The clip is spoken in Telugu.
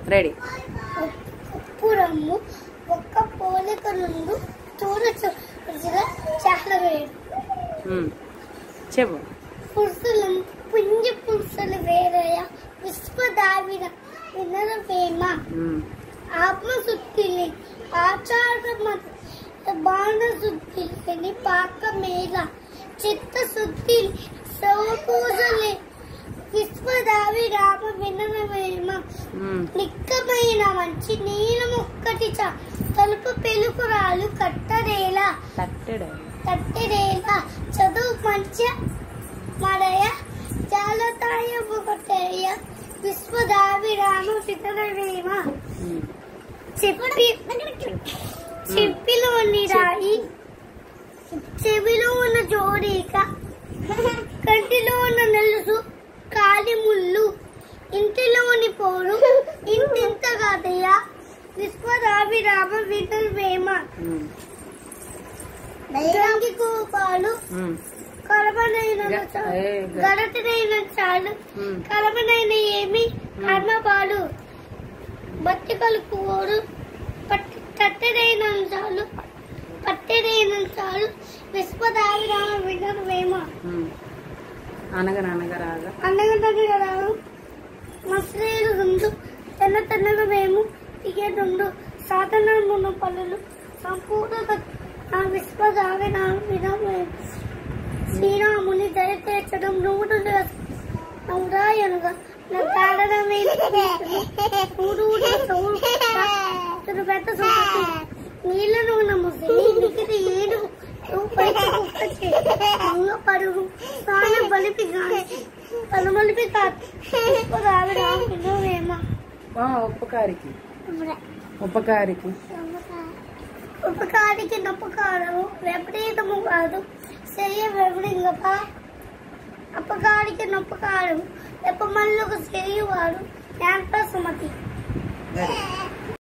రెడీ. పురము ఒక్క పోలిక నుండి చూడచ్చు చాలా వేరు. చెప్పు. పురుషులు పుంజ పురుషులు వేరయ విశ్వదావిన వినరవేమ ఆత్మశుద్ధిని ఆచార బాణ శుద్ధిని పాక మేళ చిత్తశుద్ధి శవపూజలే విశ్వదావి రామ వినరవేమ నిక్కమైన మంచి నీలం ఒక్కటి తలుపు పెలుకురాలు కట్టరేలా చదువు మంచి మరయ జాలతాయ ఒకటేయ విశ్వదావి రామ వినరవేమ చెప్పిలోని రాయి చెవిలో ఉన్న జోడిక కంటిలో ఉన్న నలుసు కాలి ముళ్ళు ఇంటిలోని పోరు ఇంటింత కాదయ విశ్వదావి రామ వినరవేమ గంగి కోపాలు కలపనైన గరటనైన చాలు కలపనైన ఏమి కర్మపాలు బతికలు కోరు తట్టెదైన చాలు విశ్వదావి రామ వినరవేమ అనగనగరాగా మసలేరు రెండు తెన్నగా మేము దిగేదుండు సాధనమున్న పనులు సంపూర్ణ విశ్వదావి రామ వినరవేమ శ్రీరాముని దయ తీర్చడం నౌరాయనుగా నీళ్లను నమ్మకి ఏడు పరుగు స్నానం బలిపి పలుమలిపి కాదు ఉపకారికి నొప్పకారము విపరీతము కాదు చెయ్య వివరింగప అపకారికి నొప్పకారం ఎప్ప మళ్ళీ ఒక చేయువాడు సుమతి.